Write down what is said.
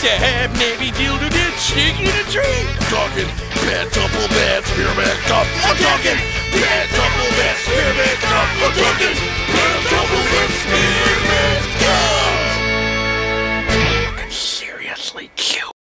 to have Navy deal to get sticky in a tree. I'm talking Pentuplemint Spearmint Gum. I'm talking Pentuplemint Spearmint Gum. I'm talking